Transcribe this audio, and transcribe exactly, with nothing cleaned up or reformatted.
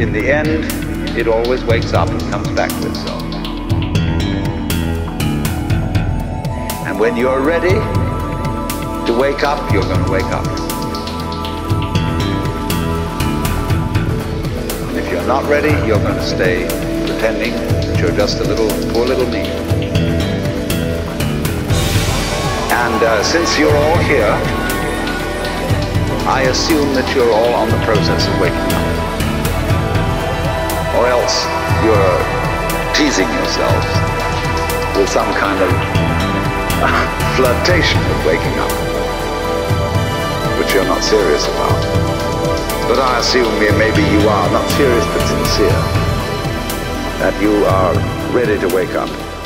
in the end, it always wakes up and comes back to itself. And when you're ready to wake up, you're going to wake up. And if you're not ready, you're going to stay pretending that you're just a little, poor little me. And uh, since you're all here, I assume that you're all on the process of waking up. Or else you're teasing yourselves with some kind of flirtation with waking up, which you're not serious about. But I assume maybe you are, not serious but sincere, that you are ready to wake up.